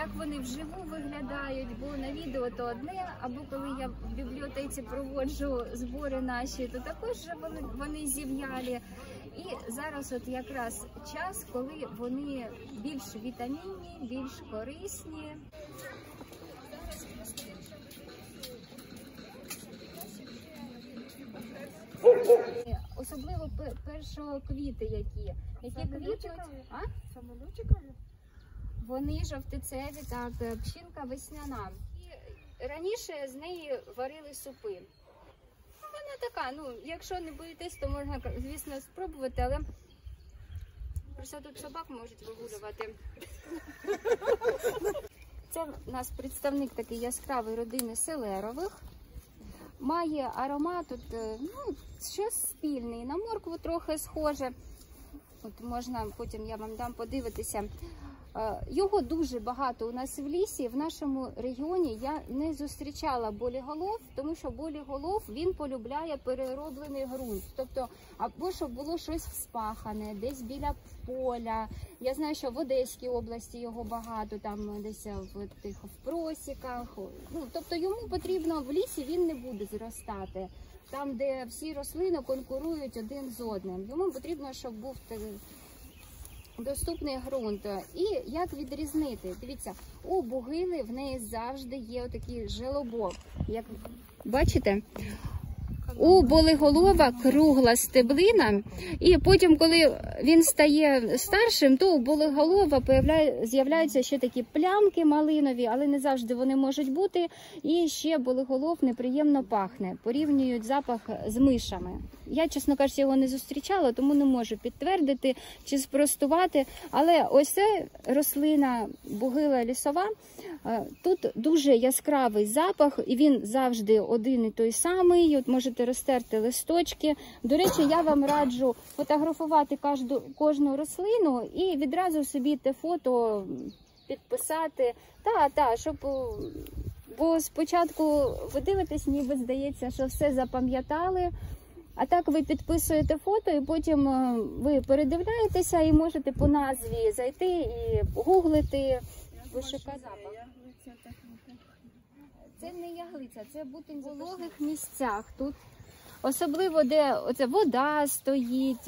як вони вживу виглядають, бо на відео то одне, або коли я в бібліотеці проводжу збори наші, то також вони зів'ялі. І зараз от якраз час, коли вони більш вітамінні, більш корисні. Особливо першоквіти, які квітнуть. Самолютикові? Вони жовтицеві, так, пшінка весняна. І раніше з неї варили супи. Вона така, ну, якщо не боїтесь, то можна, звісно, спробувати, але просто тут собак можуть вигулювати. Це у нас представник такий яскравий родини селерових. Має аромат, тут, ну, щось спільний, на моркву трохи схоже. От можна, потім я вам дам подивитися. Його дуже багато у нас в лісі, в нашому регіоні я не зустрічала боліголов, тому що боліголов, він полюбляє перероблений ґрунт. Тобто, або щоб було щось вспахане, десь біля поля. Я знаю, що в Одеській області його багато, там десь в просіках. Ну, тобто йому потрібно, в лісі він не буде зростати. Там, де всі рослини конкурують один з одним. Йому потрібно, щоб був доступний ґрунт. І як відрізнити? Дивіться, у бугили в неї завжди є отакий желобок. Як бачите? У болиголова кругла стеблина, і потім, коли він стає старшим, то у болиголова з'являються ще такі плямки малинові, але не завжди вони можуть бути. І ще болиголов неприємно пахне, порівнюють запах з мишами. Я, чесно кажучи, його не зустрічала, тому не можу підтвердити чи спростувати. Але ось це рослина бугила лісова. Тут дуже яскравий запах, і він завжди один і той самий. От можете розтерти листочки. До речі, я вам раджу фотографувати кожну рослину і відразу собі те фото підписати. Щоб... Бо спочатку ви дивитесь, ніби здається, що все запам'ятали. А так ви підписуєте фото, і потім ви передивляєтеся і можете по назві зайти і гуглити, вишукати запах. Це не яглиця, це бутень в вологих місцях. Тут особливо, де оце вода стоїть.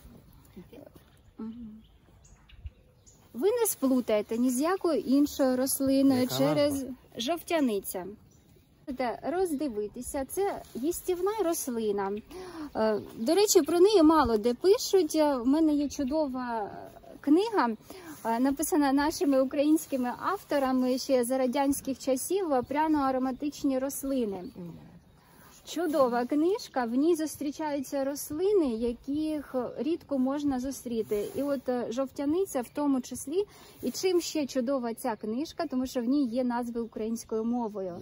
Ви не сплутаєте ні з якою іншою рослиною через жовтяниця. Роздивитися, це їстівна рослина. До речі, про неї мало де пишуть. У мене є чудова книга, написана нашими українськими авторами ще за радянських часів, пряно-ароматичні рослини. Чудова книжка, в ній зустрічаються рослини, яких рідко можна зустріти. І от жовтяниця в тому числі. І чим ще чудова ця книжка, тому що в ній є назви українською мовою.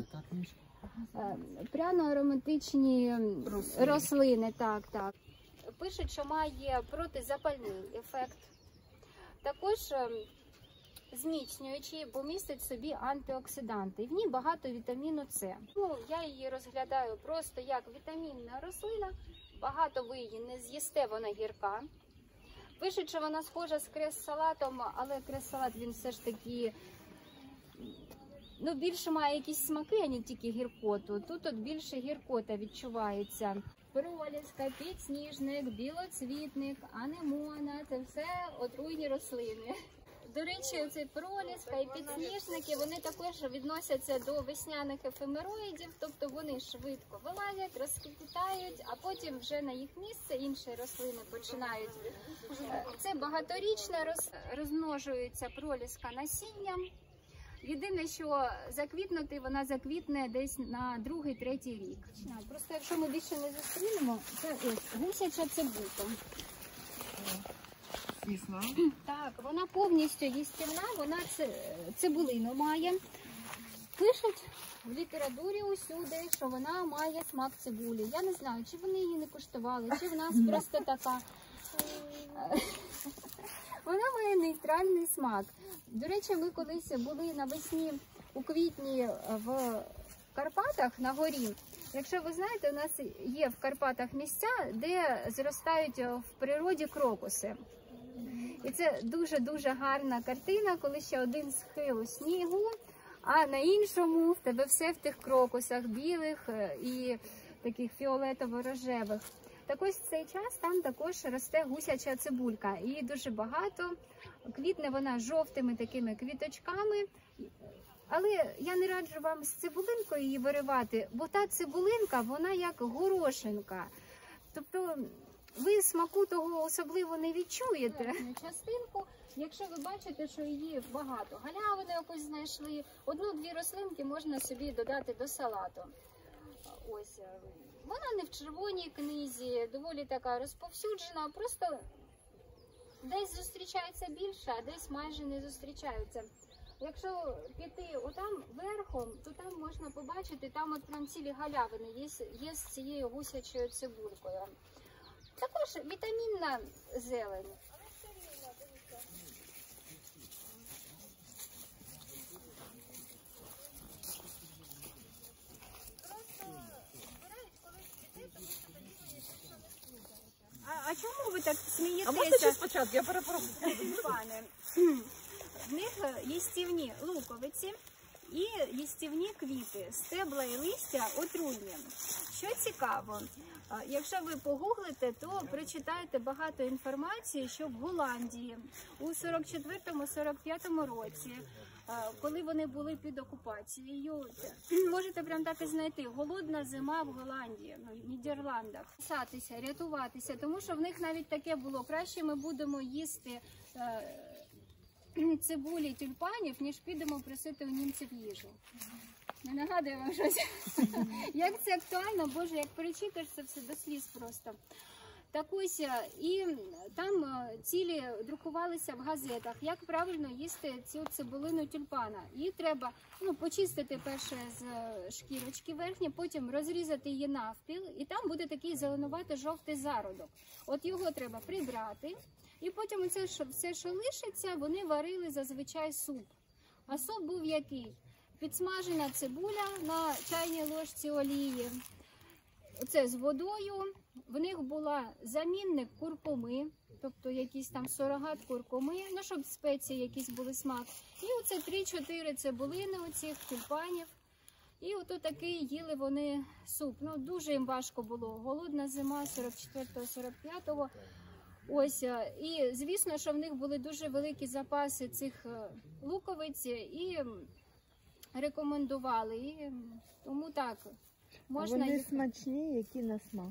Пряно-ароматичні рослини, так. Пишуть, що має протизапальний ефект. Також зміцнюючий, бо містить в собі антиоксиданти. І в ній багато вітаміну С. Ну, я її розглядаю просто як вітамінна рослина. Багато ви її не з'їсте, вона гірка. Пишуть, що вона схожа з крес-салатом, але крес-салат він все ж таки... Ну, більше має якісь смаки, а не тільки гіркоту. Тут от більше гіркота відчувається. Проліска, підсніжник, білоцвітник, анемона – це все отруйні рослини. До речі, ці проліска і підсніжники, вони також відносяться до весняних ефемероїдів, тобто вони швидко вилазять, розквітають, а потім вже на їх місце інші рослини починають. Це багаторічне, розмножується проліска насінням. Єдине, що заквітнути, вона заквітне десь на 2-3 рік. Просто якщо ми більше не зустрінемо, це ось гусяча цибулька. Так, вона повністю їстівна, вона цибулину має. Пишуть в літературі усюди, що вона має смак цибулі. Я не знаю, чи вони її не куштували, чи в нас просто така. Вона має нейтральний смак. До речі, ми колись були навесні у квітні в Карпатах на горі. Якщо ви знаєте, у нас є в Карпатах місця, де зростають в природі крокуси. І це дуже-дуже гарна картина, коли ще один схил у снігу, а на іншому в тебе все в тих крокусах білих і таких фіолетово-рожевих. Так ось в цей час там також росте гусяча цибулька. Її дуже багато, квітне вона жовтими такими квіточками. Але я не раджу вам з цибулинкою її виривати, бо та цибулинка, вона як горошинка. Тобто ви смаку того особливо не відчуєте. Частинку, якщо ви бачите, що її багато, галявини якось знайшли, одну-дві рослинки можна собі додати до салату. Ось, вона не в червоній книзі, доволі така розповсюджена, просто десь зустрічається більше, а десь майже не зустрічаються. Якщо піти отам верхом, то там можна побачити, там от прям цілі галявини є з цією гусячою цибулькою. Також вітамінна зелень. А чому ви так смієтеся? А можна ще спочатку? Я перепрошую. Пане, в них їстівні луковиці і їстівні квіти, стебла і листя отруйні. Що цікаво, якщо ви погуглите, то прочитаєте багато інформації, що в Голландії у 44-45 році, коли вони були під окупацією, можете прям так і знайти, голодна зима в Голландії, в Нідерландах. Писатися, рятуватися, тому що в них навіть таке було, краще ми будемо їсти цибулі, тюльпанів, ніж підемо просити у німців їжу. Не нагадує вам щось? Як це актуально, Боже, як перечитаєш це все до сліз просто. Так ось, і там цілі друкувалися в газетах, як правильно їсти цю цибулину тюльпана. Її треба почистити перше з шкірочки верхні, потім розрізати її навпіл, і там буде такий зеленувато-жовтий зародок. От його треба прибрати, і потім оце, все, що лишиться, вони варили зазвичай суп. А суп був який? Підсмажена цибуля на чайній ложці олії, це з водою, в них була замінник куркуми, тобто якийсь там сурогат куркуми, щоб спеції якісь були смак. І оце 3-4 цибулини оцих тюльпанів. І ото такий їли вони суп. Дуже їм важко було. Голодна зима 44-45-го. Ось, і звісно, що в них були дуже великі запаси цих луковиць і рекомендували. І тому так, можна Вони їх... смачні, які на смак?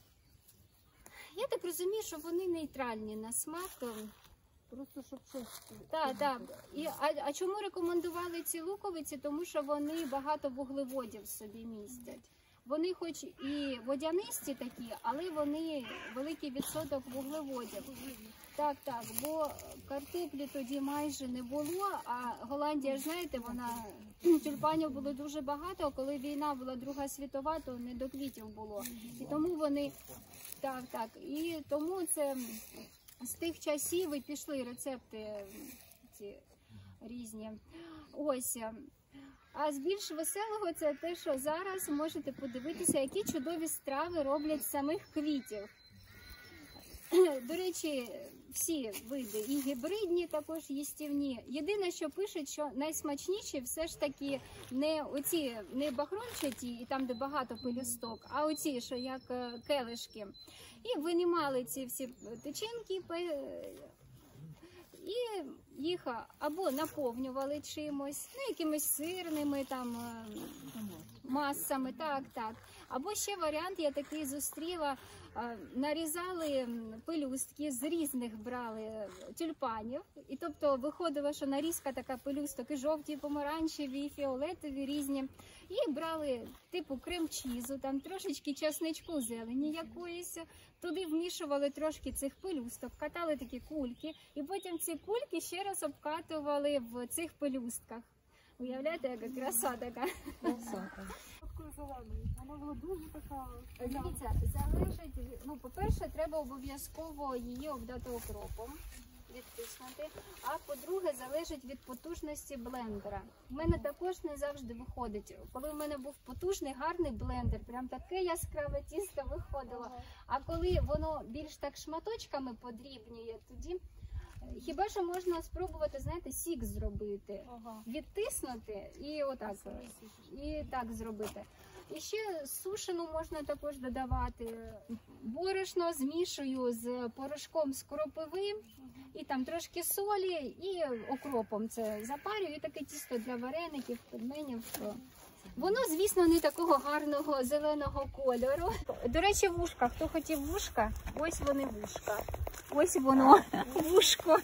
Я так розумію, що вони нейтральні на смак. Просто щоб щось. Так. А чому рекомендували ці луковиці? Тому що вони багато вуглеводів в собі містять. Вони хоч і водянисті такі, але вони великий відсоток вуглеводів. Так, бо картоплі тоді майже не було, а Голландія, знаєте, тюльпанів було дуже багато, а коли війна була Друга світова, то не до квітів було. І тому вони, і тому це з тих часів і пішли рецепти ці різні. Ось. А з більш веселого це те, що зараз можете подивитися, які чудові страви роблять з самих квітів. До речі, всі види, і гібридні також їстівні. Єдине, що пишуть, що найсмачніші все ж таки не оці, не бахромчаті, і там, де багато пелюсток, а оці, що як келишки. І винімали ці всі тичинки, і їх або наповнювали чимось, якимись сирними там масами, так. Або ще варіант, я такий зустріла, нарізали пелюстки, з різних брали тюльпанів. І тобто виходило, що нарізка така пелюсток і жовті, і помаранчеві, і фіолетові різні. І брали типу крем-чізу, там трошечки чесничку, зелені якоїсь. Туди вмішували трошки цих пелюсток, катали такі кульки. І потім ці кульки ще раз обкатували в цих пелюстках. Уявляєте, яка краса така? Вона була дуже така. Дивіться, залежить, по-перше, треба обов'язково її обдати окропом, відтиснути, а по-друге, залежить від потужності блендера. У мене також не завжди виходить. Коли в мене був потужний, гарний блендер, прям таке яскраве тісто виходило. А коли воно більш так шматочками подрібнює, тоді Хіба що можна спробувати, знаєте, сік зробити. Ага. Відтиснути і отак. І так зробити. І ще сушену можна також додавати. Борошно змішую з порошком з кропиви, і там трошки солі, і окропом це запарюю, і таке тісто для вареників, пельменів. Воно, звісно, не такого гарного зеленого кольору. До речі, вушка. Хто хотів вушка? Ось вони вушка. Ось воно, вушко.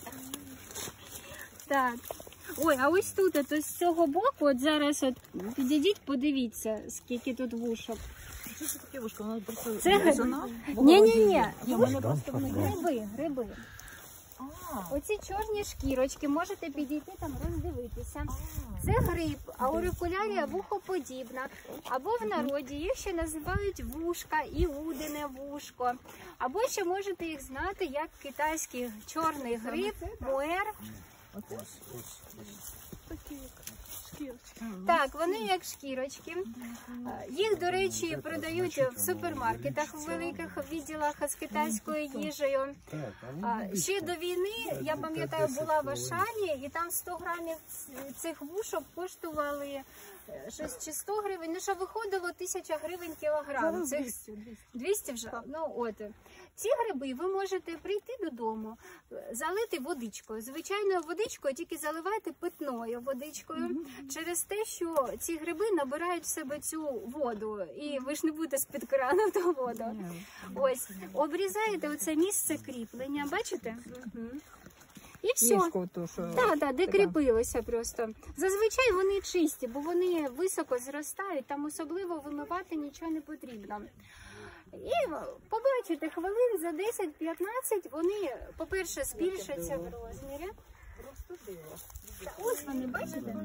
Так. Ой, а ось тут, от з цього боку, от зараз от підійдіть, подивіться, скільки тут вушок. Що це таке вушко? Воно просто Це різана? Ні-ні-ні, Мене просто гриби. Оці чорні шкірочки, можете підійти там роздивитися. Це гриб, аурикулярія вухоподібна, або в народі їх ще називають вушка, іудине вушко. Або ще можете їх знати як китайський чорний гриб, муер. Так, вони як шкірочки. Їх, до речі, продають в супермаркетах, в великих відділах з китайською їжею. Ще до війни, я пам'ятаю, була в Ашані, і там 100 грамів цих вушок коштували щось чи 100 гривень, ну що виходило 1000 гривень кілограм. Цих 200 вже? Ну от. Ці гриби ви можете прийти додому, залити водичкою. Звичайною водичкою, тільки заливайте питною водичкою. Через те, що ці гриби набирають в себе цю воду. І ви ж не будете з-під крану ту воду. Ось, обрізаєте оце місце кріплення, бачите? І все. Так, де кріпилося просто. Зазвичай вони чисті, бо вони високо зростають, там особливо вимивати нічого не потрібно. І побачите, хвилин за 10-15 вони, по-перше, збільшаться в розмірі. Ось вони, бачите?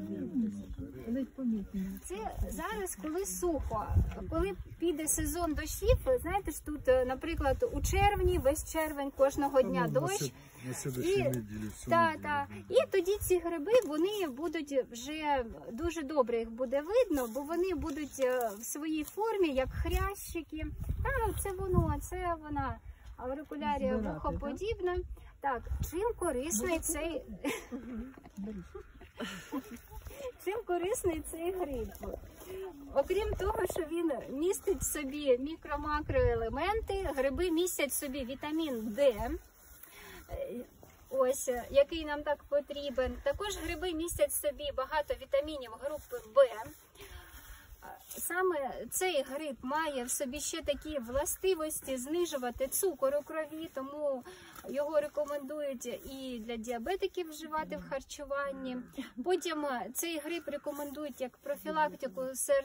Це зараз, коли сухо. Коли піде сезон дощів, знаєте ж, тут, наприклад, у червні, весь червень, кожного дня дощ. І тоді ці гриби, вони будуть вже дуже добре, їх буде видно, бо вони будуть в своїй формі, як хрящики. Це воно, це вона, аурикулярія вухоподібна. Так, чим корисний цей гриб? Окрім того, що він містить в собі мікро-макроелементи, гриби містять в собі вітамін Д, ось, який нам так потрібен. Також гриби містять в собі багато вітамінів групи В. Саме цей гриб має в собі ще такі властивості знижувати цукор у крові, тому його рекомендують і для діабетиків вживати в харчуванні. Потім цей гриб рекомендують як профілактику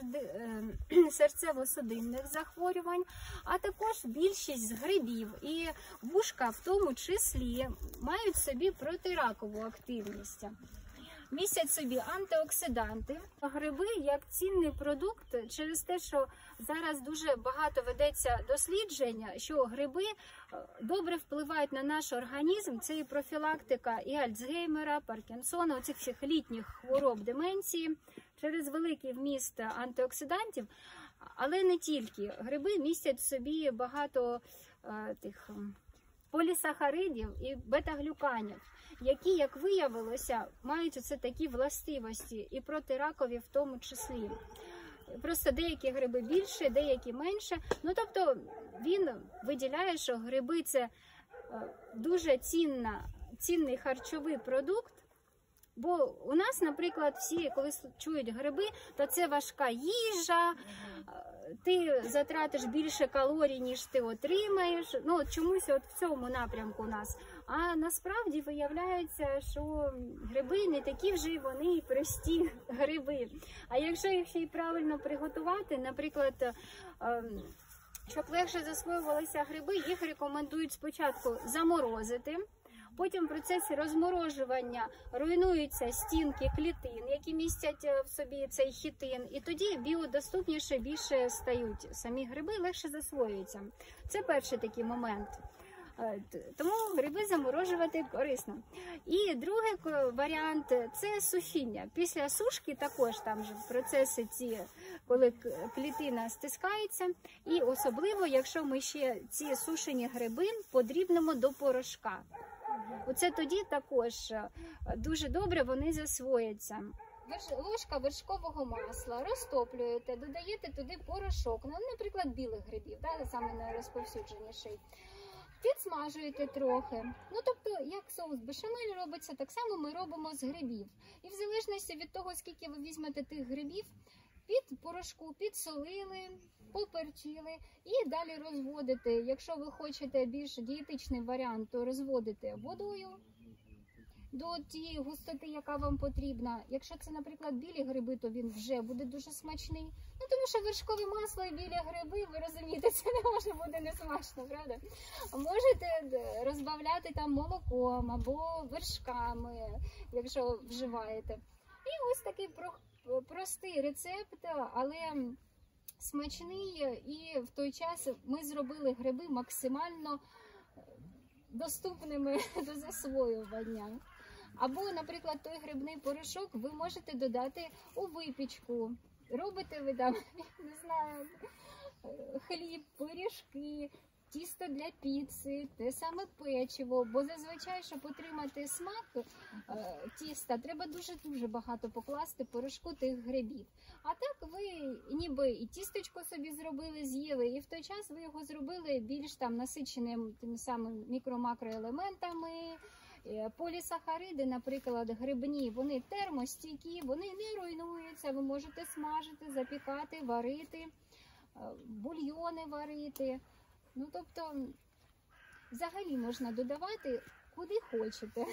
серцево-судинних захворювань, а також більшість грибів і вушка в тому числі мають в собі протиракову активність. Містять собі антиоксиданти. Гриби як цінний продукт через те, що зараз дуже багато ведеться досліджень, що гриби добре впливають на наш організм. Це і профілактика і Альцгеймера, Паркінсона, оцих всіх літніх хвороб, деменції, через великий вміст антиоксидантів. Але не тільки. Гриби містять в собі багато тих полісахаридів і бета-глюканів, які, як виявилося, мають оце такі властивості, і протиракові в тому числі. Просто деякі гриби більше, деякі менше. Ну, тобто, він виділяє, що гриби – це дуже цінний харчовий продукт, бо у нас, наприклад, всі, коли чують гриби, то це важка їжа, ти затратиш більше калорій, ніж ти отримаєш. Ну, от чомусь от в цьому напрямку у нас. А насправді виявляється, що гриби не такі вже й вони прості гриби. А якщо їх ще й правильно приготувати, наприклад, щоб легше засвоювалися гриби, їх рекомендують спочатку заморозити. Потім в процесі розморожування руйнуються стінки клітин, які містять в собі цей хітин, і тоді біодоступніше більше стають самі гриби, легше засвоюються. Це перший такий момент. Тому гриби заморожувати корисно. І другий варіант – це сушіння. Після сушки також там же процеси ці, коли клітина стискається. І особливо, якщо ми ще ці сушені гриби подрібнемо до порошка. Оце тоді також дуже добре вони засвояться. Ложка вершкового масла розтоплюєте, додаєте туди порошок, ну, наприклад, білих грибів, да, саме найрозповсюдженіший. Підсмажуєте трохи. Ну, тобто, як соус бешамель робиться, так само ми робимо з грибів. І в залежності від того, скільки ви візьмете тих грибів, під порошку підсолили, поперчили і далі розводите. Якщо ви хочете більш дієтичний варіант, то розводите водою до тієї густоти, яка вам потрібна. Якщо це, наприклад, білі гриби, то він вже буде дуже смачний. Ну, тому що вершкове масло і білі гриби, ви розумієте, це не може бути не смачно, правда? Можете розбавляти там молоком або вершками, якщо вживаєте. І ось такий простий рецепт, але смачний, і в той час ми зробили гриби максимально доступними до засвоювання. Або, наприклад, той грибний порошок ви можете додати у випічку. Робите ви там, не знаю, хліб, пиріжки, тісто для піци, те саме печиво. Бо зазвичай, щоб отримати смак тіста, треба дуже-дуже багато покласти порошку тих грибів. А так ви ніби і тістечко собі зробили, з'їли, і в той час ви його зробили більш там насиченим тими самими мікро-макроелементами. Полісахариди, наприклад, грибні, вони термостійкі, вони не руйнуються, ви можете смажити, запікати, варити, бульйони варити. Ну, тобто, взагалі можна додавати куди хочете.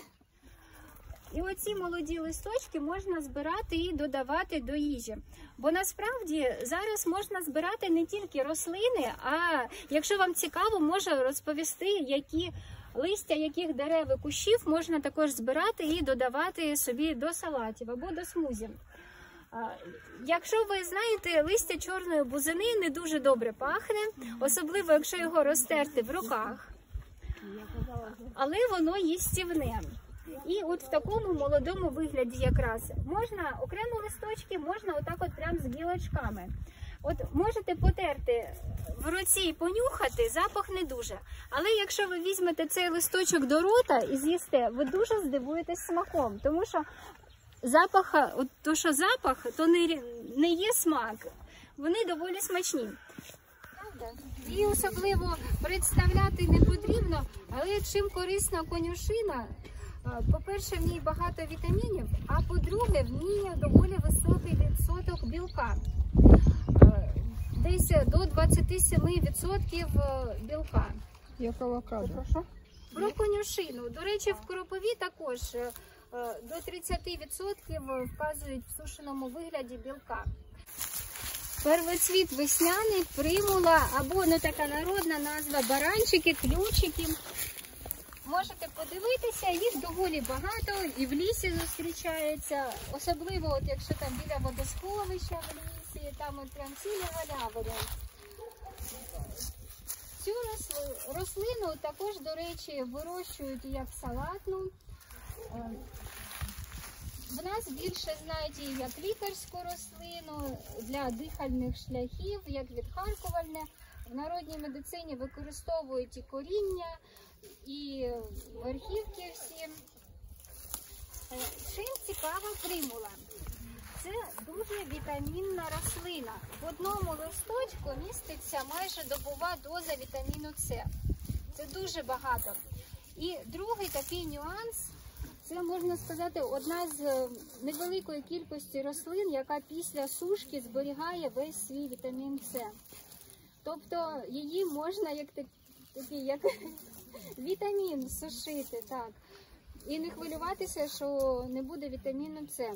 І оці молоді листочки можна збирати і додавати до їжі. Бо насправді зараз можна збирати не тільки рослини, а якщо вам цікаво, можу розповісти, які листя яких дерев і кущів можна також збирати і додавати собі до салатів або до смузі. Якщо ви знаєте, листя чорної бузини не дуже добре пахне, особливо якщо його розтерти в руках, але воно їстівне. І от в такому молодому вигляді якраз можна окремо листочки, можна отак от прям з гілочками. От можете потерти в руці і понюхати, запах не дуже. Але якщо ви візьмете цей листочок до рота і з'їсте, ви дуже здивуєтесь смаком. Тому що запах, то не є смак. Вони доволі смачні. І особливо представляти не потрібно, але чим корисна конюшина. По-перше, в ній багато вітамінів, а по-друге, в ній доволі високий відсоток білка. Десь до 27% білка. Як авокадо. Про конюшину. До речі, в кропиві також до 30% вказують в сушеному вигляді білка. Первоцвіт весняний, примула, або така народна назва баранчики, ключики. Можете подивитися, їх доволі багато і в лісі зустрічається, особливо от якщо там біля водосховища в лісі, там от прям цілі галявини. Цю рослину також, до речі, вирощують як салатну. В нас більше знають її як лікарську рослину, для дихальних шляхів, як відхаркувальне. В народній медицині використовують і коріння, і верхівки всі. Чим цікава примула? Це дуже вітамінна рослина. В одному листочку міститься майже добова доза вітаміну С. Це дуже багато. І другий такий нюанс, це, можна сказати, одна з невеликої кількості рослин, яка після сушки зберігає весь свій вітамін С. Тобто її можна як вітамін сушити, так. І не хвилюватися, що не буде вітаміну С.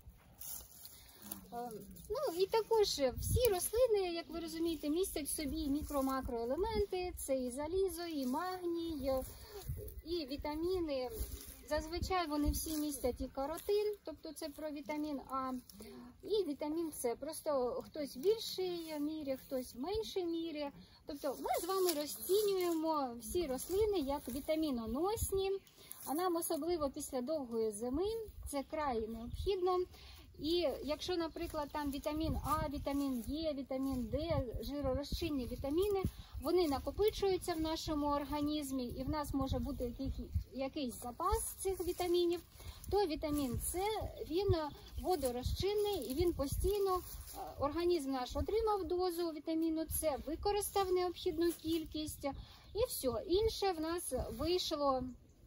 Ну і також всі рослини, як ви розумієте, містять в собі мікро-макроелементи, це і залізо, і магній, і вітаміни. Зазвичай вони всі містять і каротин, тобто це про вітамін А, і вітамін С. Просто хтось в більшій мірі, хтось в меншій мірі. Тобто ми з вами розцінюємо всі рослини як вітаміноносні, а нам особливо після довгої зими це край необхідно. І якщо, наприклад, там вітамін А, вітамін Е, вітамін Д, жиророзчинні вітаміни, вони накопичуються в нашому організмі, і в нас може бути якийсь запас цих вітамінів, то вітамін С, він водорозчинний, і він постійно, організм наш отримав дозу вітаміну С, використав необхідну кількість, і все, інше в нас вийшло,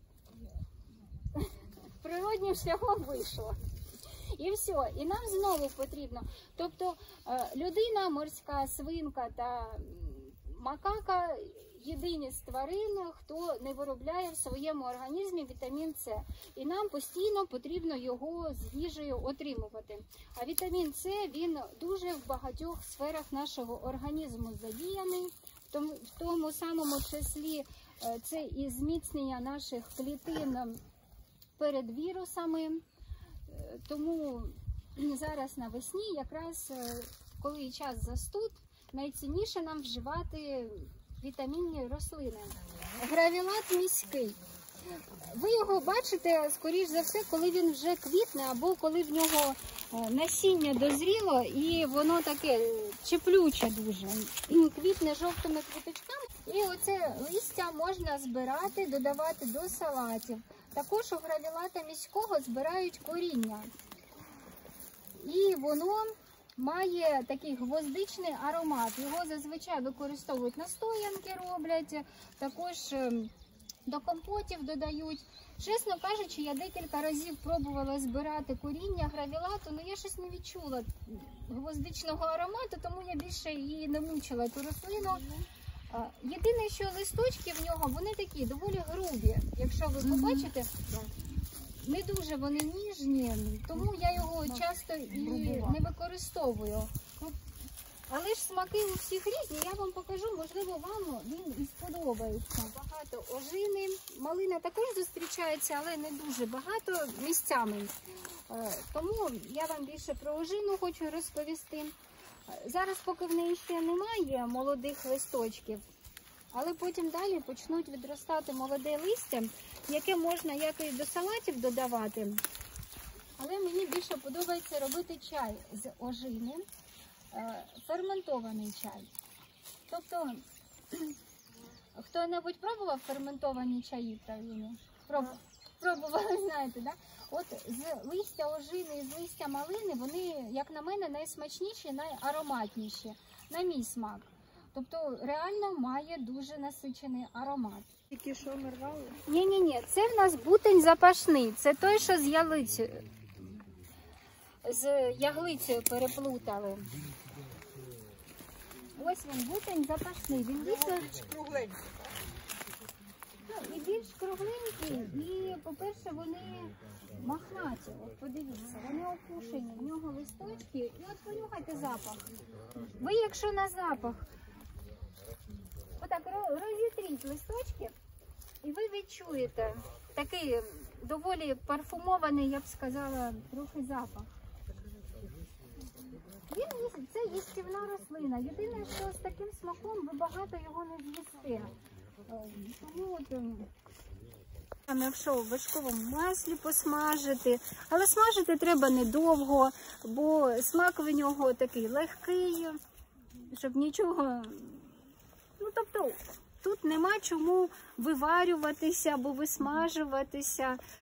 природнім шляхом вийшло. І все, і нам знову потрібно. Тобто людина, морська свинка та макака – єдині з тварин, хто не виробляє в своєму організмі вітамін С. І нам постійно потрібно його з їжею отримувати. А вітамін С, він дуже в багатьох сферах нашого організму задіяний. В тому самому числі це і зміцнення наших клітин перед вірусами. Тому зараз навесні, якраз коли час застуд, найцінніше нам вживати вітамінні рослини. Гравілат міський. Ви його бачите, скоріш за все, коли він вже квітне, або коли в нього насіння дозріло і воно таке чеплюче дуже. Квітне жовтими квіточками. І оце листя можна збирати, додавати до салатів. Також у гравілата міського збирають коріння. І воно має такий гвоздичний аромат. Його зазвичай використовують, настоянки роблять, також до компотів додають. Чесно кажучи, я декілька разів пробувала збирати коріння гравілату, але я щось не відчула гвоздичного аромату, тому я більше її не мучила, ту рослину. Єдине, що листочки в нього, вони такі доволі грубі. Якщо ви побачите, не дуже вони ніжні, тому я його часто і не використовую. Але ж смаки у всіх різні, я вам покажу, можливо, вам він і сподобається. Багато ожини, малина також зустрічається, але не дуже багато місцями. Тому я вам більше про ожину хочу розповісти. Зараз поки в неї ще немає молодих листочків, але потім далі почнуть відростати молоде листя, яке можна як і до салатів додавати. Але мені більше подобається робити чай з ожини, ферментований чай. Тобто, хто-небудь пробував ферментовані чаї в країні? Пробували, знаєте, да? От з листя ожини і з листя малини, вони, як на мене, найсмачніші, найароматніші, на мій смак. Тобто, реально має дуже насичений аромат. Тільки що ми рвали? Ні, це в нас бутень запашний. Це той, що з яглицею переплутали. Ось він, бутень запашний. Він дійсно Кругленький. і більш кругленький, і, по-перше, вони мохнаті. От подивіться, вони опушені, в нього листочки. І от понюхайте запах. Ви, якщо на запах, отак розітріть листочки, і ви відчуєте такий доволі парфумований, я б сказала, трохи запах. Це їстівна рослина. Єдине, що з таким смаком ви багато його не з'їсте. Тому от, якщо в вершковому маслі посмажити, але смажити треба недовго, бо смак в нього такий легкий, щоб нічого, тобто тут нема чому виварюватися або висмажуватися.